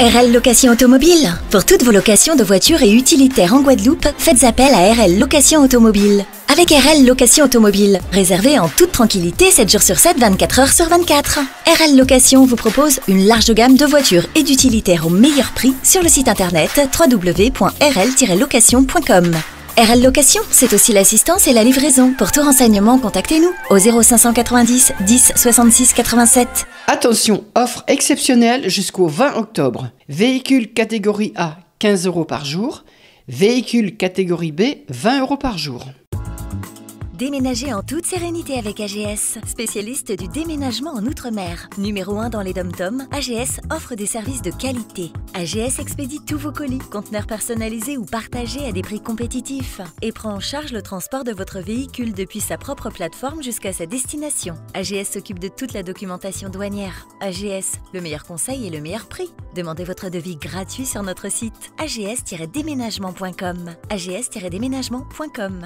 RL Location Automobile. Pour toutes vos locations de voitures et utilitaires en Guadeloupe, faites appel à RL Location Automobile. Avec RL Location Automobile, réservez en toute tranquillité 7 jours sur 7, 24 heures sur 24. RL Location vous propose une large gamme de voitures et d'utilitaires au meilleur prix sur le site internet www.rl-location.com. RL Location, c'est aussi l'assistance et la livraison. Pour tout renseignement, contactez-nous au 0590 10 66 87. Attention, offre exceptionnelle jusqu'au 20 octobre. Véhicule catégorie A, 15 € par jour. Véhicule catégorie B, 20 € par jour. Déménagez en toute sérénité avec AGS, spécialiste du déménagement en Outre-mer. Numéro 1 dans les dom-toms, AGS offre des services de qualité. AGS expédie tous vos colis, conteneurs personnalisés ou partagés à des prix compétitifs et prend en charge le transport de votre véhicule depuis sa propre plateforme jusqu'à sa destination. AGS s'occupe de toute la documentation douanière. AGS, le meilleur conseil et le meilleur prix. Demandez votre devis gratuit sur notre site ags-déménagement.com. ags-déménagement.com.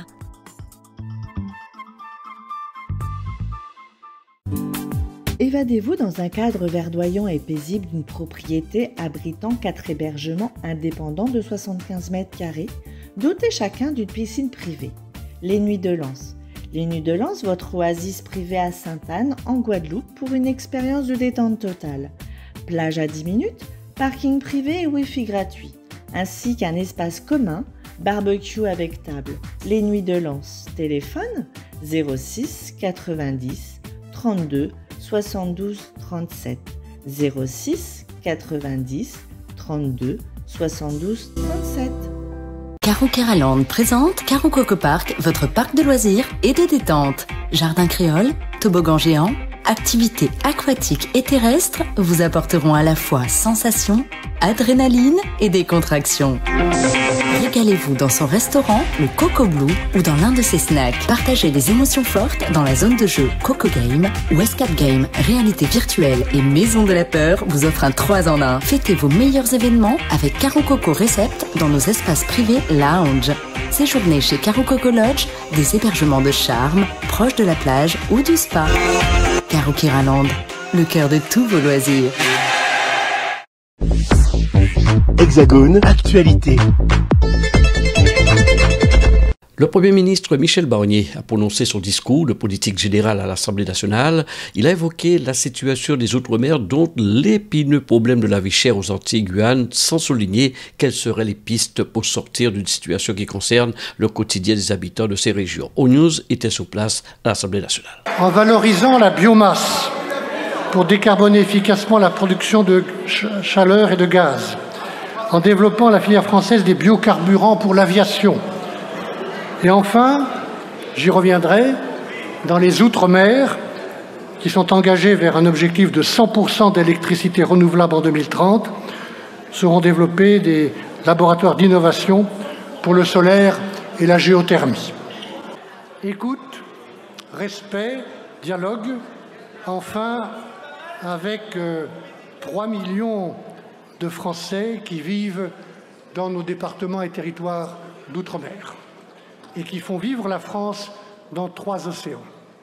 Évadez-vous dans un cadre verdoyant et paisible d'une propriété abritant 4 hébergements indépendants de 75 mètres carrés, dotés chacun d'une piscine privée. Les Nuits de Lens. Les Nuits de Lens, votre oasis privée à Sainte-Anne, en Guadeloupe, pour une expérience de détente totale. Plage à 10 minutes, parking privé et Wi-Fi gratuit, ainsi qu'un espace commun, barbecue avec table. Les Nuits de Lens. Téléphone 06 90 32 72 37 06 90 32 72 37. Caro Keraland présente Caro Coco Park, votre parc de loisirs et de détente. Jardin créole, toboggan géant, activités aquatiques et terrestres vous apporteront à la fois sensations, adrénaline et décontraction. Régalez-vous dans son restaurant, le Coco Blue, ou dans l'un de ses snacks. Partagez les émotions fortes dans la zone de jeu Coco Game, où Escape Game, réalité virtuelle et maison de la peur vous offre un 3 en 1. Fêtez vos meilleurs événements avec Caro Coco Recept dans nos espaces privés lounge. Séjournez chez Caro Coco Lodge, des hébergements de charme, proches de la plage ou du spa. Caro Keraland, le cœur de tous vos loisirs. Hexagone, actualité. Le Premier ministre Michel Barnier a prononcé son discours de politique générale à l'Assemblée nationale. Il a évoqué la situation des Outre-mer, dont l'épineux problème de la vie chère aux Antilles-Guyane, sans souligner quelles seraient les pistes pour sortir d'une situation qui concerne le quotidien des habitants de ces régions. O-News était sur place à l'Assemblée nationale. En valorisant la biomasse pour décarboner efficacement la production de chaleur et de gaz, en développant la filière française des biocarburants pour l'aviation. Et enfin, j'y reviendrai, dans les Outre-mer, qui sont engagés vers un objectif de 100% d'électricité renouvelable en 2030, seront développés des laboratoires d'innovation pour le solaire et la géothermie. Écoute, respect, dialogue, enfin, avec 3 millions de Français qui vivent dans nos départements et territoires d'outre-mer et qui font vivre la France dans 3 océans.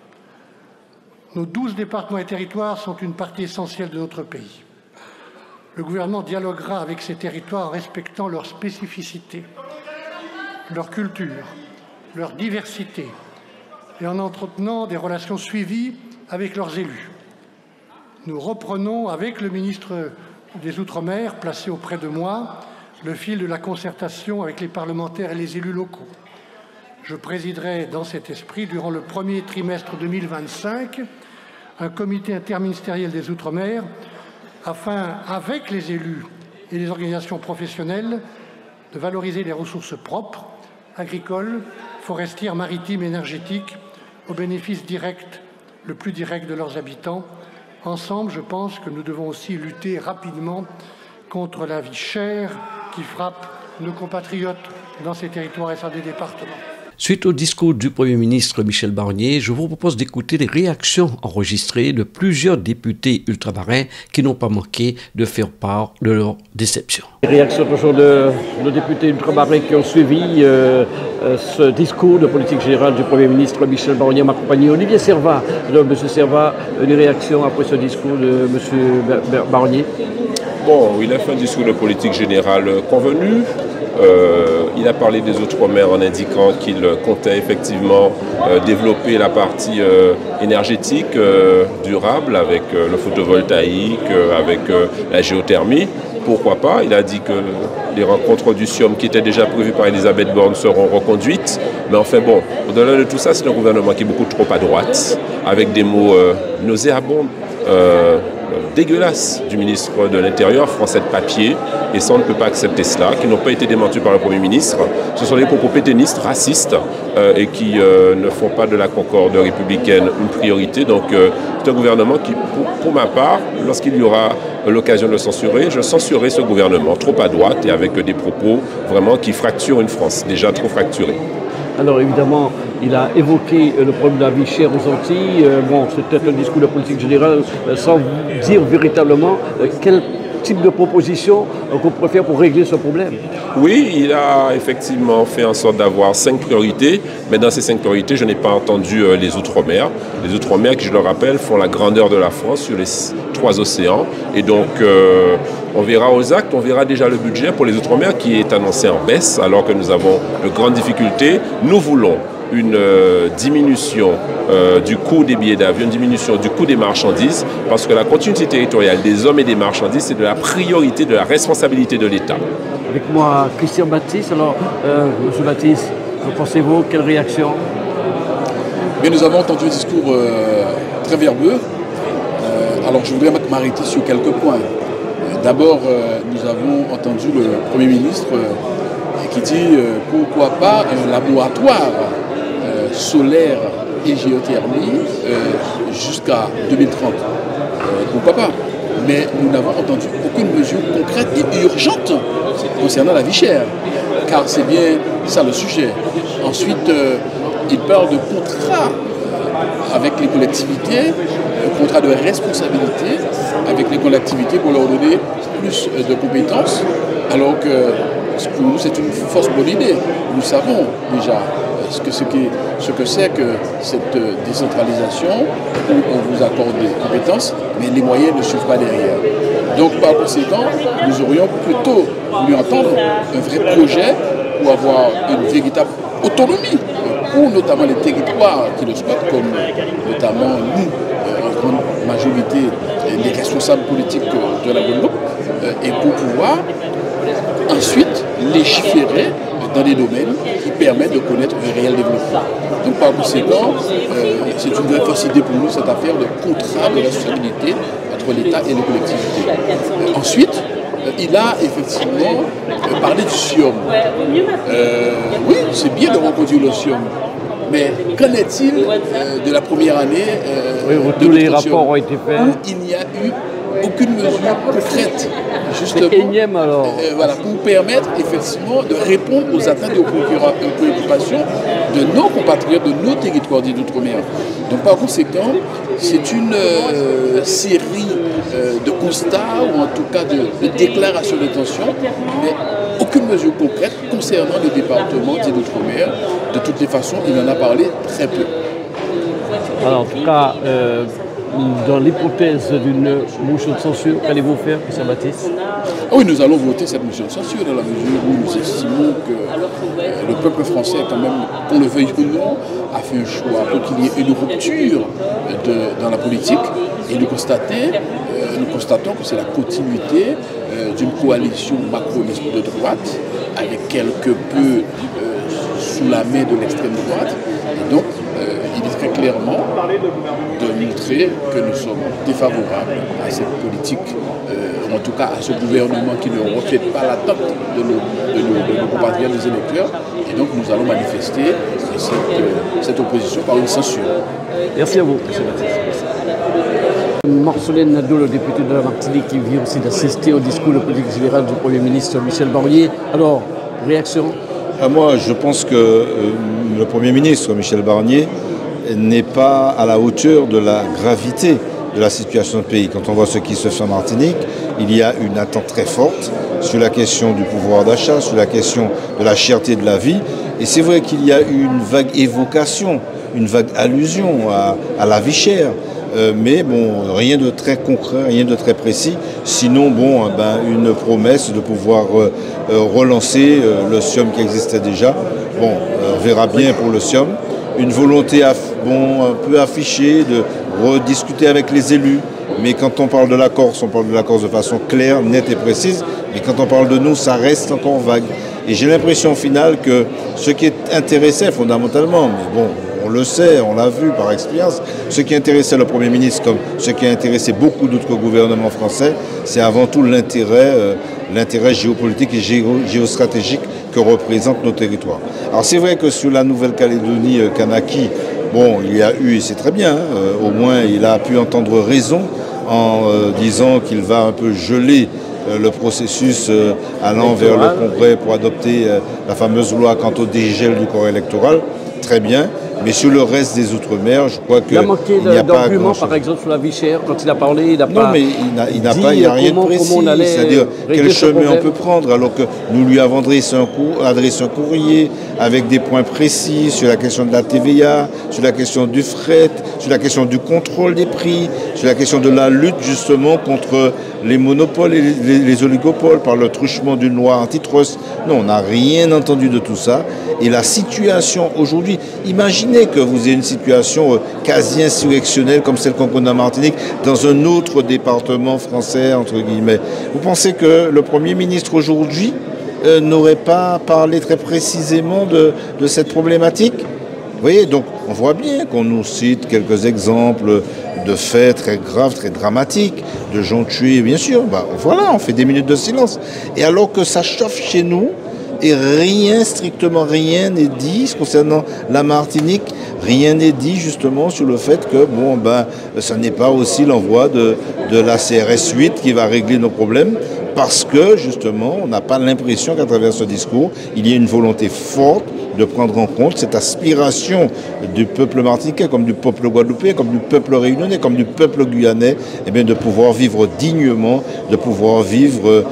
Nos 12 départements et territoires sont une partie essentielle de notre pays. Le gouvernement dialoguera avec ces territoires en respectant leurs spécificités, leur culture, leur diversité et en entretenant des relations suivies avec leurs élus. Nous reprenons avec le ministre des Outre-mer, placé auprès de moi, le fil de la concertation avec les parlementaires et les élus locaux. Je présiderai dans cet esprit, durant le premier trimestre 2025, un comité interministériel des Outre-mer afin, avec les élus et les organisations professionnelles, de valoriser les ressources propres, agricoles, forestières, maritimes, énergétiques, au bénéfice direct, le plus direct de leurs habitants. Ensemble, je pense que nous devons aussi lutter rapidement contre la vie chère qui frappe nos compatriotes dans ces territoires et dans des départements. Suite au discours du Premier ministre Michel Barnier, je vous propose d'écouter les réactions enregistrées de plusieurs députés ultramarins qui n'ont pas manqué de faire part de leur déception. Les réactions toujours de nos députés ultramarins qui ont suivi ce discours de politique générale du Premier ministre Michel Barnier, m'accompagné Olivier Servat. Alors, M. Servat, une réaction après ce discours de M. Barnier? Bon, il a fait un discours de politique générale convenu. Il a parlé des Outre-mer en indiquant qu'il comptait effectivement développer la partie énergétique durable avec le photovoltaïque, avec la géothermie. Pourquoi pas? Il a dit que les rencontres du SIOM qui étaient déjà prévues par Elisabeth Borne seront reconduites. Mais enfin bon, au-delà de tout ça, c'est un gouvernement qui est beaucoup trop à droite, avec des mots nauséabonds, dégueulasses du ministre de l'Intérieur, français de papier. Et ça, on ne peut pas accepter cela, qui n'ont pas été démentis par le Premier ministre. Ce sont des propos pétainistes, racistes, et qui ne font pas de la concorde républicaine une priorité. Donc c'est un gouvernement qui, pour ma part, lorsqu'il y aura l'occasion de le censurer, je censurerai ce gouvernement trop à droite et avec des propos vraiment qui fracturent une France déjà trop fracturée. Alors évidemment, il a évoqué le problème de la vie chère aux Antilles. Bon, c'était un discours de politique générale sans dire véritablement quel type de proposition qu'on pourrait faire pour régler ce problème. Oui, il a effectivement fait en sorte d'avoir 5 priorités, mais dans ces 5 priorités, je n'ai pas entendu les Outre-mer. Les Outre-mer, qui je le rappelle, font la grandeur de la France sur les 3 océans. Et donc, on verra aux actes, on verra déjà le budget pour les Outre-mer qui est annoncé en baisse, alors que nous avons de grandes difficultés. Nous voulons une diminution du coût des billets d'avion, une diminution du coût des marchandises, parce que la continuité territoriale des hommes et des marchandises, c'est de la priorité, de la responsabilité de l'État. Avec moi, Christian Baptiste. Alors, Monsieur Baptiste, que pensez-vous? Quelle réaction? Bien, nous avons entendu un discours très verbeux. Alors, je voudrais m'arrêter sur quelques points. D'abord, nous avons entendu le Premier ministre qui dit pourquoi pas un laboratoire solaire et géothermie jusqu'à 2030. Pourquoi pas? Mais nous n'avons entendu aucune mesure concrète et urgente concernant la vie chère, car c'est bien ça le sujet. Ensuite, il parle de contrat avec les collectivités, contrat de responsabilité avec les collectivités pour leur donner plus de compétences, alors que pour nous c'est une fausse bonne idée. Nous savons déjà ce que c'est que cette décentralisation où on vous accorde des compétences, mais les moyens ne suivent pas derrière. Donc par conséquent, nous aurions plutôt voulu entendre un vrai projet pour avoir une véritable autonomie pour notamment les territoires qui le souhaitent, comme notamment nous, en grande majorité, les responsables politiques de la Guadeloupe, et pour pouvoir ensuite légiférer dans des domaines qui permettent de connaître un réel développement. Donc par conséquent, c'est une vraie facilité pour nous cette affaire de contrat de responsabilité entre l'État et les collectivités. Ensuite, il a effectivement parlé du SIOM. Oui, c'est bien de reconduire le SIOM. Mais qu'en est-il de la première année tous les rapports ont été faits. Où il n'y a eu aucune mesure concrète, justement, énième alors. Voilà, pour permettre effectivement de répondre aux attentes et aux préoccupations de nos compatriotes, de nos territoires dits d'outre-mer. Donc par conséquent, c'est une série de constats ou en tout cas de déclarations d'intention, mais aucune mesure concrète concernant les départements dits d'outre-mer. De toutes les façons, il en a parlé très peu. Alors, en tout cas, dans l'hypothèse d'une motion de censure, qu'allez-vous faire, M. Baptiste? Oui, nous allons voter cette motion de censure dans la mesure où nous estimons que le peuple français, quand même, qu'on le veuille ou non, a fait un choix pour qu'il y ait une rupture dans la politique. Et nous constatons que c'est la continuité d'une coalition macroniste de droite, avec quelque peu sous la main de l'extrême droite. Et donc, il est très clairement de montrer que nous sommes défavorables à cette politique, en tout cas à ce gouvernement qui ne reflète pas l'attente de nos compatriotes des électeurs. Et donc nous allons manifester cette opposition par une censure. Merci à vous, M. Baptiste. Marcelin Nadeau, le député de la Martinique, qui vient aussi d'assister au discours de politique générale du Premier ministre Michel Barnier. Alors, réaction? Moi, je pense que le Premier ministre Michel Barnier n'est pas à la hauteur de la gravité de la situation du pays. Quand on voit ce qui se fait en Martinique, il y a une attente très forte sur la question du pouvoir d'achat, sur la question de la cherté de la vie. Et c'est vrai qu'il y a une vague évocation, une vague allusion à la vie chère. Mais bon, rien de très concret, rien de très précis. Sinon, bon, une promesse de pouvoir relancer le SIOM qui existait déjà. Bon, on verra bien pour le SIOM. Une volonté un peu affichée de rediscuter avec les élus. Mais quand on parle de la Corse, on parle de la Corse de façon claire, nette et précise. Mais quand on parle de nous, ça reste encore vague. Et j'ai l'impression au final que ce qui intéressait fondamentalement, mais bon, on le sait, on l'a vu par expérience, ce qui intéressait le Premier ministre comme ce qui a intéressé beaucoup d'autres gouvernements français, c'est avant tout l'intérêt géopolitique et géostratégique que représentent nos territoires. Alors c'est vrai que sur la Nouvelle-Calédonie, Kanaki, bon, il y a eu, et c'est très bien, au moins il a pu entendre raison en disant qu'il va un peu geler le processus allant vers le Congrès pour adopter la fameuse loi quant au dégel du corps électoral. Très bien. Mais sur le reste des Outre-mer, je crois qu'il n'y a pas d'argument, par exemple, sur la vie chère. Quand il a parlé, il n'a pas. Non, mais il n'a rien de précis. C'est-à-dire quel chemin on peut prendre, alors que nous lui avons adressé un courrier avec des points précis sur la question de la TVA, sur la question du fret, sur la question du contrôle des prix, sur la question de la lutte justement contre les monopoles et les oligopoles par le truchement d'une loi antitrust. Non, on n'a rien entendu de tout ça. Et la situation aujourd'hui, imaginez que vous ayez une situation quasi insurrectionnelle comme celle qu'on connaît en Martinique dans un autre département français, entre guillemets. Vous pensez que le Premier ministre aujourd'hui n'aurait pas parlé très précisément de cette problématique? Vous voyez, donc on voit bien qu'on nous cite quelques exemples de faits très graves, très dramatiques, de gens tués, bien sûr. Voilà, on fait des minutes de silence. Et alors que ça chauffe chez nous, et rien, strictement rien n'est dit concernant la Martinique, rien n'est dit justement sur le fait que ce n'est pas aussi l'envoi de la CRS 8 qui va régler nos problèmes, parce que justement on n'a pas l'impression qu'à travers ce discours il y ait une volonté forte de prendre en compte cette aspiration du peuple martiniquais, comme du peuple guadeloupéen, comme du peuple réunionnais, comme du peuple guyanais, de pouvoir vivre dignement, de pouvoir vivre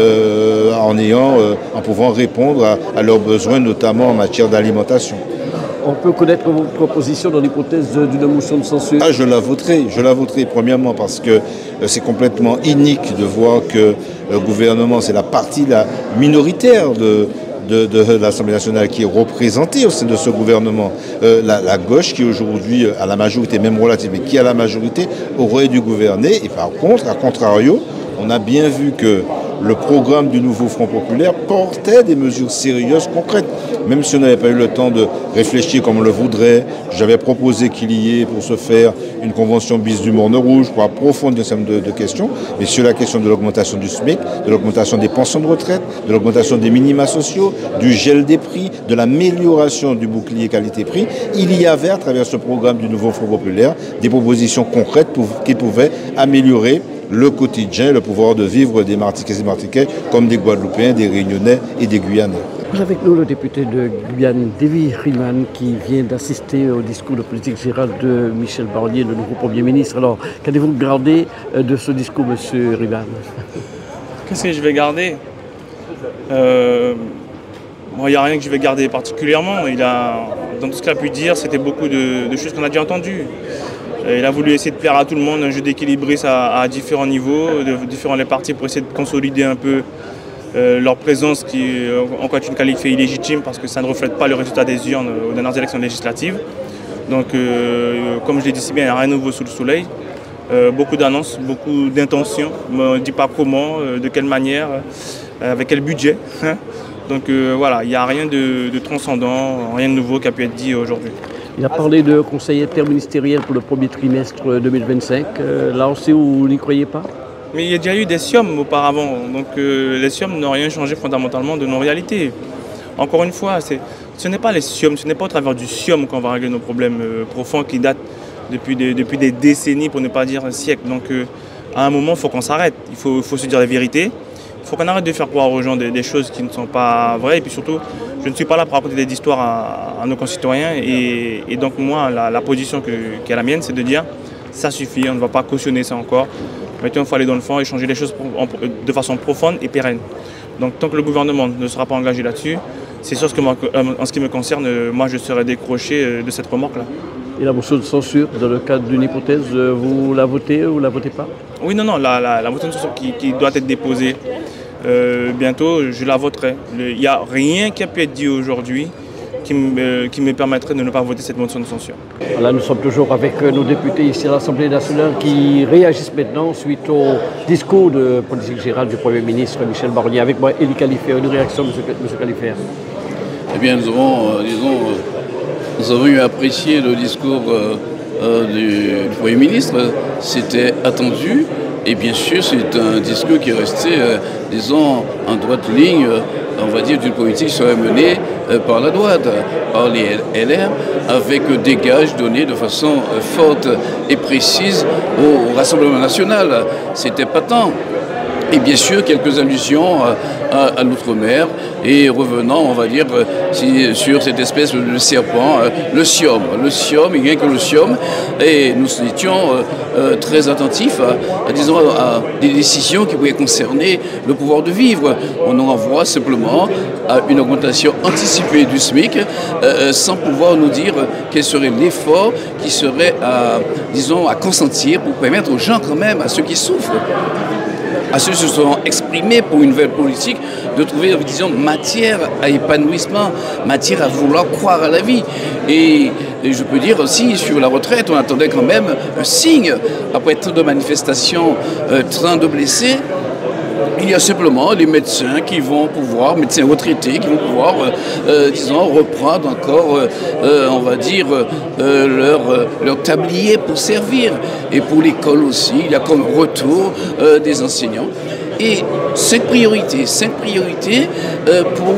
en pouvant répondre à leurs besoins, notamment en matière d'alimentation. On peut connaître votre proposition dans l'hypothèse d'une motion de censure? Je la voterai premièrement parce que c'est complètement inique de voir que le gouvernement, c'est la partie minoritaire de l'Assemblée nationale qui est représentée au sein de ce gouvernement. La gauche qui aujourd'hui a la majorité, même relative, mais qui a la majorité, aurait dû gouverner. Et par contre, à contrario, on a bien vu que le programme du nouveau Front populaire portait des mesures sérieuses, concrètes. Même si on n'avait pas eu le temps de réfléchir comme on le voudrait, j'avais proposé qu'il y ait pour ce faire une convention bis du Morne Rouge pour approfondir un certain nombre de questions, mais sur la question de l'augmentation du SMIC, de l'augmentation des pensions de retraite, de l'augmentation des minima sociaux, du gel des prix, de l'amélioration du bouclier qualité-prix, il y avait à travers ce programme du nouveau Front populaire des propositions concrètes qui pouvaient améliorer le quotidien, le pouvoir de vivre des Martiniquais et des Martiniquais comme des Guadeloupéens, des Réunionnais et des Guyanais. Avec nous le député de Guyane, Davy Riman, qui vient d'assister au discours de politique générale de Michel Barnier, le nouveau Premier ministre. Alors, qu'avez-vous gardé de ce discours, monsieur Riman? Qu'est-ce que je vais garder? Il n'y a rien que je vais garder particulièrement. Dans tout ce qu'il a pu dire, c'était beaucoup de choses qu'on a déjà entendues. Il a voulu essayer de plaire à tout le monde, un jeu d'équilibristes à différents niveaux, de différents partis pour essayer de consolider un peu leur présence qui en quoi tu ne qualifies illégitime parce que ça ne reflète pas le résultat des urnes aux dernières élections législatives. Donc comme je l'ai dit si bien, il n'y a rien de nouveau sous le soleil. Beaucoup d'annonces, beaucoup d'intentions, mais on ne dit pas comment, de quelle manière, avec quel budget. Donc voilà, il n'y a rien de transcendant, rien de nouveau qui a pu être dit aujourd'hui. Il a parlé de conseil interministériel pour le premier trimestre 2025. Là aussi, vous n'y croyez pas? Mais il y a déjà eu des SIOM auparavant. Donc les SIOM n'ont rien changé fondamentalement de nos réalités. Encore une fois, ce n'est pas les SIOM, ce n'est pas au travers du SIOM qu'on va régler nos problèmes profonds qui datent depuis des décennies, pour ne pas dire un siècle. Donc à un moment, il faut qu'on s'arrête. Il faut se dire la vérité. Il faut qu'on arrête de faire croire aux gens des choses qui ne sont pas vraies. Et puis surtout, je ne suis pas là pour raconter des histoires à nos concitoyens. Et donc moi, la position qui est la mienne, c'est de dire ça suffit, on ne va pas cautionner ça encore. Maintenant, il faut aller dans le fond et changer les choses de façon profonde et pérenne. Donc tant que le gouvernement ne sera pas engagé là-dessus, c'est sûr qu'en ce qui me concerne, moi je serai décroché de cette remorque-là. Et la motion de censure, dans le cadre d'une hypothèse, vous la votez ou la votez pas? Oui, non, la motion de censure qui doit être déposée bientôt, je la voterai. Il n'y a rien qui a pu être dit aujourd'hui qui me permettrait de ne pas voter cette motion de censure. Voilà, nous sommes toujours avec nos députés ici à l'Assemblée nationale qui réagissent maintenant suite au discours de politique générale du Premier ministre Michel Barnier. Avec moi, Élie Califère. Une réaction, M. Califère? Eh bien, nous avons eu apprécié le discours du Premier ministre. C'était attendu. Et bien sûr, c'est un discours qui est resté, en droite ligne, on va dire, d'une politique qui serait menée par la droite, par les LR, avec des gages donnés de façon forte et précise au Rassemblement national. C'était patent. Et bien sûr, quelques allusions à l'outre-mer et revenant, on va dire, sur cette espèce de serpent, le siom. Le siom, il n'y a que le siom. Et nous étions très attentifs à des décisions qui pouvaient concerner le pouvoir de vivre. On en renvoie simplement à une augmentation anticipée du SMIC sans pouvoir nous dire quel serait l'effort qui serait à consentir pour permettre aux gens quand même, à ceux qui souffrent, à ceux qui se sont exprimés pour une nouvelle politique, de trouver, disons, matière à épanouissement, matière à vouloir croire à la vie. Et je peux dire aussi, sur la retraite, on attendait quand même un signe. Après tant de manifestations, tant de blessés, il y a simplement les médecins qui vont pouvoir, médecins retraités, qui vont pouvoir, reprendre encore, on va dire, leur tablier pour servir. Et pour l'école aussi, il y a comme retour des enseignants. Et 5 priorités pour,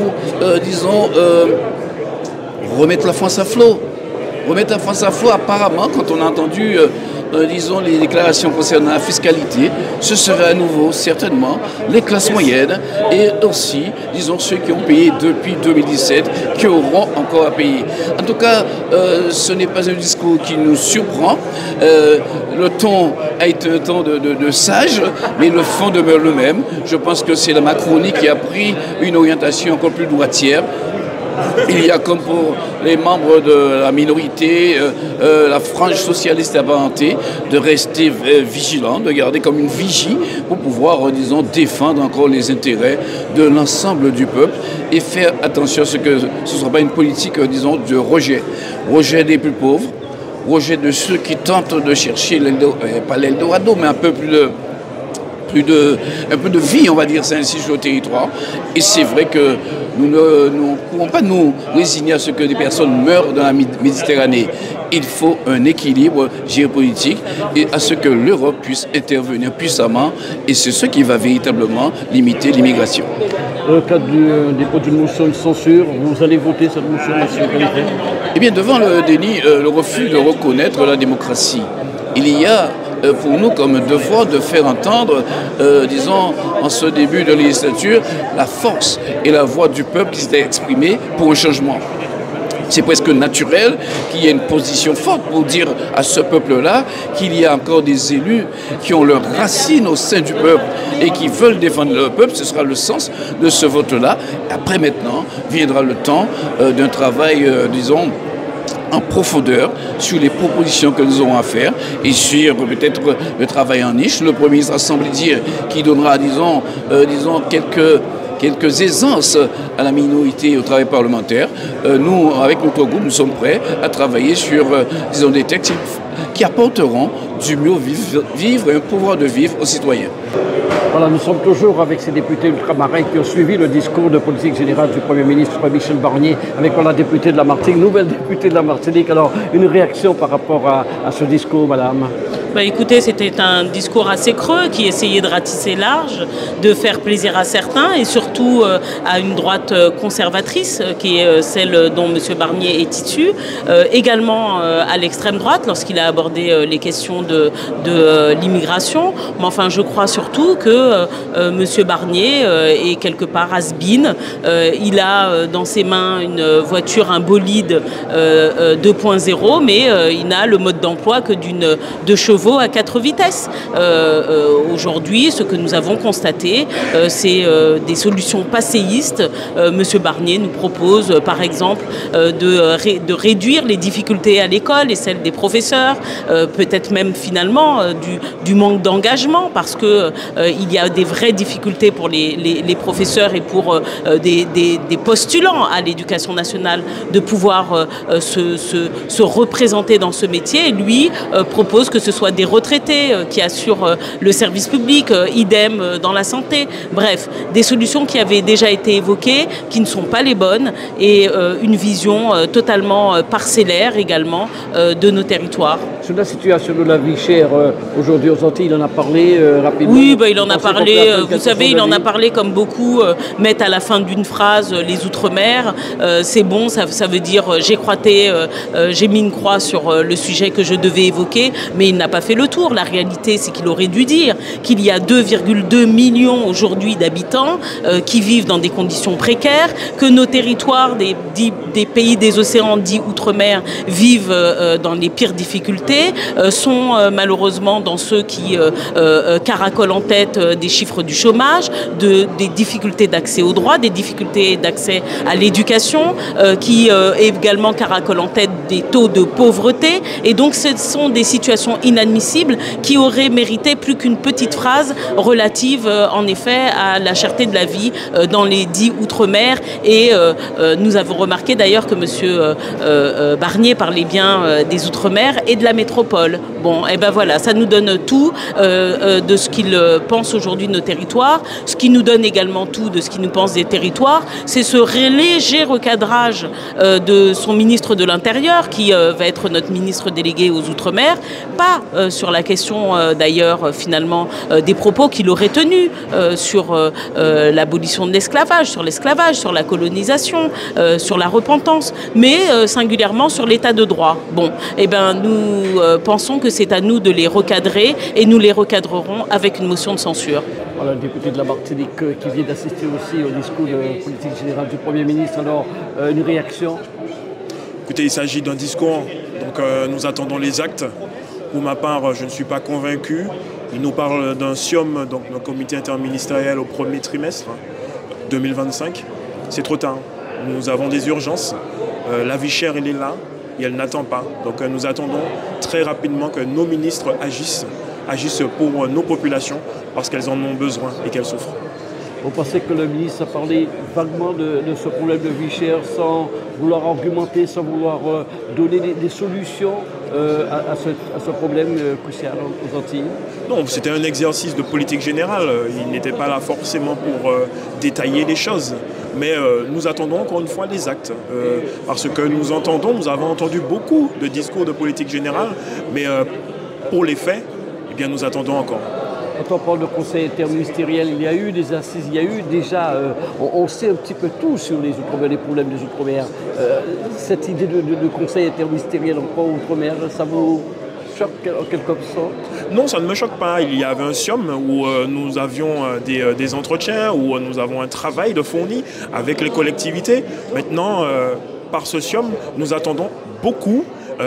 remettre la France à flot. Remettre la France à flot, apparemment, quand on a entendu les déclarations concernant la fiscalité, ce serait à nouveau, certainement, les classes moyennes et aussi, ceux qui ont payé depuis 2017, qui auront encore à payer. En tout cas, ce n'est pas un discours qui nous surprend. Le ton a été un ton de sage, mais le fond demeure le même. Je pense que c'est la Macronie qui a pris une orientation encore plus droitière. Il y a, comme pour les membres de la minorité, la frange socialiste apparentée, de rester vigilant, de garder comme une vigie pour pouvoir, défendre encore les intérêts de l'ensemble du peuple et faire attention à ce que ce ne soit pas une politique, de rejet. Rejet des plus pauvres, rejet de ceux qui tentent de chercher, pas l'Eldorado, mais un peu de vie, on va dire ça ainsi, sur le territoire. Et c'est vrai que nous ne pouvons pas nous résigner à ce que des personnes meurent dans la Méditerranée. Il faut un équilibre géopolitique et à ce que l'Europe puisse intervenir puissamment. Et c'est ce qui va véritablement limiter l'immigration. Dans le cadre du dépôt d'une motion de censure, vous allez voter cette motion, M. Califère? Eh bien, devant le déni, le refus de reconnaître la démocratie, il y a pour nous comme devoir de faire entendre, en ce début de législature, la force et la voix du peuple qui s'était exprimée pour un changement. C'est presque naturel qu'il y ait une position forte pour dire à ce peuple-là qu'il y a encore des élus qui ont leurs racines au sein du peuple et qui veulent défendre le peuple. Ce sera le sens de ce vote-là. Après, maintenant, viendra le temps d'un travail, en profondeur sur les propositions que nous aurons à faire et sur peut-être le travail en niche. Le Premier ministre a semblé dire qu'il donnera, quelques aisances à la minorité et au travail parlementaire. Nous, avec notre groupe, nous sommes prêts à travailler sur, des textes qui apporteront du mieux vivre et un pouvoir de vivre aux citoyens. Voilà, nous sommes toujours avec ces députés ultramarins qui ont suivi le discours de politique générale du Premier ministre Michel Barnier, avec la députée de la Martinique, nouvelle députée de la Martinique. Alors, une réaction par rapport à ce discours, madame? Écoutez, c'était un discours assez creux qui essayait de ratisser large, de faire plaisir à certains et surtout à une droite conservatrice qui est celle dont M. Barnier est issu, également à l'extrême droite lorsqu'il a abordé les questions de l'immigration. Mais enfin, je crois surtout que que M. Barnier est quelque part has-been. Il a dans ses mains une voiture, un bolide 2.0, mais il n'a le mode d'emploi que d'une 2 chevaux à 4 vitesses. Aujourd'hui, ce que nous avons constaté, c'est des solutions passéistes. M. Barnier nous propose, par exemple, de réduire les difficultés à l'école et celles des professeurs, peut-être même finalement du manque d'engagement, parce que il y a des vraies difficultés pour les professeurs et pour des postulants à l'éducation nationale de pouvoir se représenter dans ce métier. Et lui propose que ce soit des retraités qui assurent le service public, idem dans la santé. Bref, des solutions qui avaient déjà été évoquées, qui ne sont pas les bonnes, et une vision totalement parcellaire également de nos territoires. Sur la situation de la vie chère aujourd'hui aux Antilles, il en a parlé rapidement. Oui, il en a parlé, vous savez, il en a parlé comme beaucoup mettent à la fin d'une phrase les Outre-mer. C'est bon, ça veut dire j'ai mis une croix sur le sujet que je devais évoquer, mais il n'a pas fait le tour. La réalité, c'est qu'il aurait dû dire qu'il y a 2,2 millions aujourd'hui d'habitants qui vivent dans des conditions précaires, que nos territoires des pays des océans dits Outre-mer vivent dans les pires difficultés, sont malheureusement dans ceux qui caracolent en tête des chiffres du chômage, des difficultés d'accès aux droits, des difficultés d'accès à l'éducation, qui également caracolent en tête des taux de pauvreté. Et donc ce sont des situations inadmissibles qui auraient mérité plus qu'une petite phrase relative en effet à la cherté de la vie dans les dits Outre-mer. Et nous avons remarqué d'ailleurs que M. Barnier parlait bien des Outre-mer et de la métropole. Bon, et ben voilà, ça nous donne tout de ce qu'il pense aujourd'hui de nos territoires. Ce qui nous donne également tout de ce qu'il nous pense des territoires, c'est ce léger recadrage de son ministre de l'Intérieur, qui va être notre ministre délégué aux Outre-mer, pas sur la question d'ailleurs finalement des propos qu'il aurait tenus sur l'abolition de l'esclavage, sur la colonisation, sur la repentance, mais singulièrement sur l'état de droit. Bon, et ben nous pensons que c'est à nous de les recadrer, et nous les recadrerons avec une motion de censure. Voilà, le député de la Martinique qui vient d'assister aussi au discours de politique générale du Premier ministre. Alors, une réaction? Écoutez, il s'agit d'un discours, donc nous attendons les actes. Pour ma part, je ne suis pas convaincu. Il nous parle d'un SIOM, donc d'un comité interministériel au premier trimestre 2025. C'est trop tard. Nous avons des urgences. La vie chère, elle est là et elle n'attend pas. Donc nous attendons très rapidement que nos ministres agissent pour nos populations parce qu'elles en ont besoin et qu'elles souffrent. Vous pensez que le ministre a parlé vaguement de ce problème de vie chère sans vouloir argumenter, sans vouloir donner des solutions à ce problème crucial aux Antilles? Non, c'était un exercice de politique générale. Il n'était pas là forcément pour détailler les choses. Mais nous attendons encore une fois les actes. Parce que nous avons entendu beaucoup de discours de politique générale, mais pour les faits, eh bien, nous attendons encore. Quand on parle de conseil interministériel, il y a eu des assises, il y a eu déjà, on sait un petit peu tout sur les Outre-mer, les problèmes des Outre-mer. Cette idée de conseil interministériel en Outre-mer, ça vous choque en quelque sorte? Non, ça ne me choque pas. Il y avait un SIOM où nous avions des entretiens, où nous avons un travail de fourni avec les collectivités. Maintenant, par ce SIOM, nous attendons beaucoup.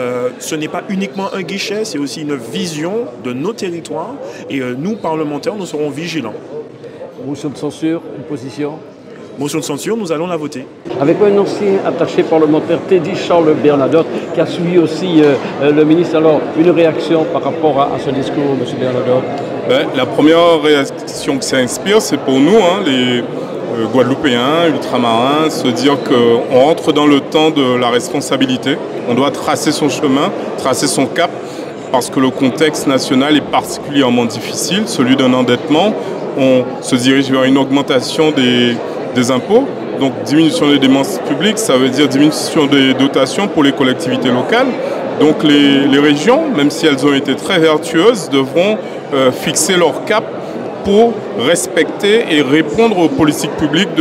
Ce n'est pas uniquement un guichet, c'est aussi une vision de nos territoires. Et nous, parlementaires, nous serons vigilants. Motion de censure, une position? Motion de censure, nous allons la voter. Avec un ancien attaché parlementaire, Teddy Charles Bernadotte, qui a suivi aussi le ministre. Alors, une réaction par rapport à ce discours, M. Bernadotte? La première réaction que ça inspire, c'est pour nous, les Guadeloupéens, ultramarins, se dire qu'on rentre dans le temps de la responsabilité. On doit tracer son chemin, tracer son cap, parce que le contexte national est particulièrement difficile, celui d'un endettement. On se dirige vers une augmentation des impôts, donc diminution des dépenses publiques, ça veut dire diminution des dotations pour les collectivités locales. Donc les régions, même si elles ont été très vertueuses, devront fixer leur cap pour respecter et répondre aux politiques publiques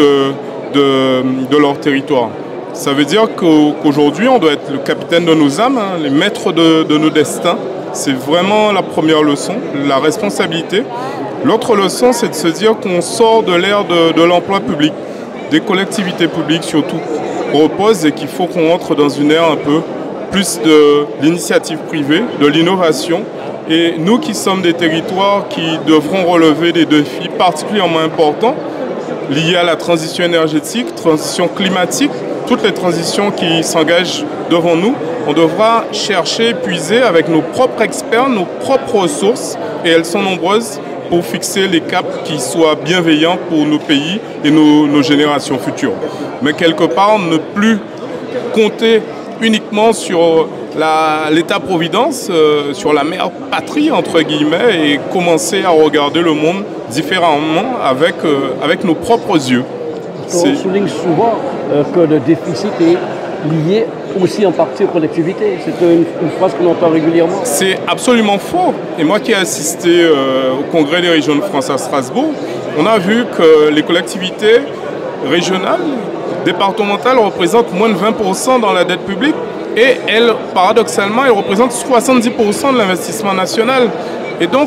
de leur territoire. Ça veut dire qu'aujourd'hui, on doit être le capitaine de nos âmes, les maîtres de nos destins. C'est vraiment la première leçon, la responsabilité. L'autre leçon, c'est de se dire qu'on sort de l'ère de l'emploi public, des collectivités publiques surtout, reposent et qu'il faut qu'on entre dans une ère un peu plus de l'initiative privée, de l'innovation. Et nous qui sommes des territoires qui devront relever des défis particulièrement importants liés à la transition énergétique, transition climatique, toutes les transitions qui s'engagent devant nous, on devra chercher, puiser avec nos propres experts, nos propres ressources, et elles sont nombreuses, pour fixer les caps qui soient bienveillants pour nos pays et nos générations futures. Mais quelque part, ne plus compter uniquement sur l'État-providence, sur la mère patrie, entre guillemets, et commencer à regarder le monde différemment avec nos propres yeux. On souligne souvent que le déficit est lié aussi en partie aux collectivités. C'est une phrase qu'on entend régulièrement. C'est absolument faux. Et moi qui ai assisté au Congrès des régions de France à Strasbourg, on a vu que les collectivités régionales, départementales représentent moins de 20% dans la dette publique et elles, paradoxalement, elles représentent 70% de l'investissement national. Et donc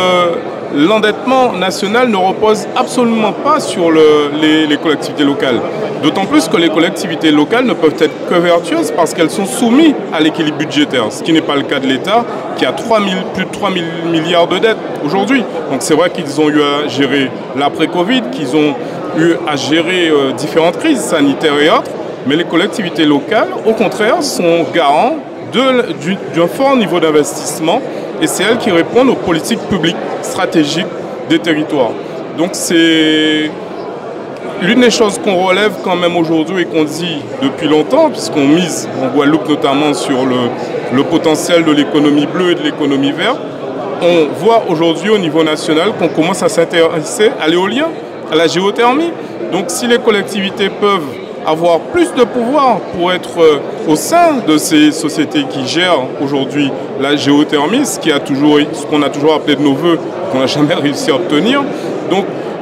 l'endettement national ne repose absolument pas sur les collectivités locales. D'autant plus que les collectivités locales ne peuvent être que vertueuses parce qu'elles sont soumises à l'équilibre budgétaire, ce qui n'est pas le cas de l'État qui a plus de 3 000 milliards de dettes aujourd'hui. Donc c'est vrai qu'ils ont eu à gérer l'après-Covid, qu'ils ont eu à gérer différentes crises sanitaires et autres, mais les collectivités locales, au contraire, sont garants d'un fort niveau d'investissement et c'est elles qui répondent aux politiques publiques stratégiques des territoires. Donc c'est l'une des choses qu'on relève quand même aujourd'hui et qu'on dit depuis longtemps, puisqu'on mise en Guadeloupe notamment sur le potentiel de l'économie bleue et de l'économie verte. On voit aujourd'hui au niveau national qu'on commence à s'intéresser à l'éolien, à la géothermie. Donc si les collectivités peuvent avoir plus de pouvoir pour être au sein de ces sociétés qui gèrent aujourd'hui la géothermie, ce qu'on a toujours appelé de nos voeux, qu'on n'a jamais réussi à obtenir. Donc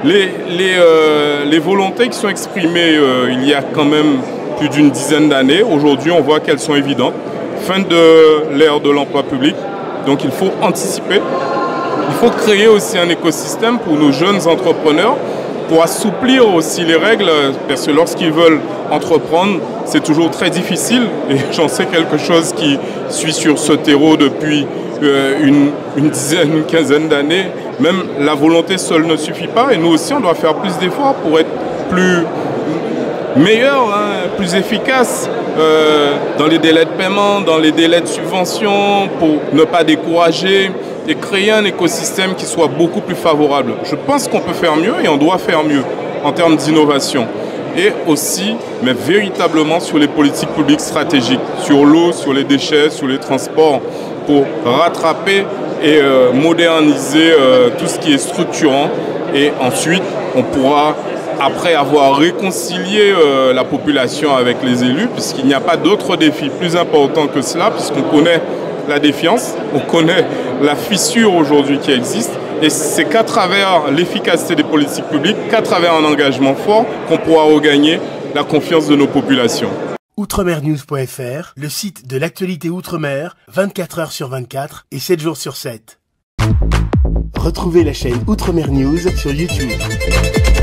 les volontés qui sont exprimées il y a quand même plus d'une dizaine d'années, aujourd'hui on voit qu'elles sont évidentes. Fin de l'ère de l'emploi public, donc il faut anticiper. Il faut créer aussi un écosystème pour nos jeunes entrepreneurs, pour assouplir aussi les règles, parce que lorsqu'ils veulent entreprendre, c'est toujours très difficile. Et j'en sais quelque chose qui suit sur ce terreau depuis une quinzaine d'années. Même la volonté seule ne suffit pas. Et nous aussi, on doit faire plus d'efforts pour être plus meilleur, plus efficace dans les délais de paiement, dans les délais de subvention, pour ne pas décourager et créer un écosystème qui soit beaucoup plus favorable. Je pense qu'on peut faire mieux et on doit faire mieux en termes d'innovation. Et aussi, mais véritablement sur les politiques publiques stratégiques, sur l'eau, sur les déchets, sur les transports, pour rattraper et moderniser tout ce qui est structurant. Et ensuite, on pourra, après avoir réconcilié la population avec les élus, puisqu'il n'y a pas d'autre défi plus important que cela, puisqu'on connaît la défiance, on connaît la fissure aujourd'hui qui existe. Et c'est qu'à travers l'efficacité des politiques publiques, qu'à travers un engagement fort, qu'on pourra regagner la confiance de nos populations. Outremernews.fr, le site de l'actualité Outre-mer, 24 heures sur 24 et 7 jours sur 7. Retrouvez la chaîne Outremer News sur YouTube.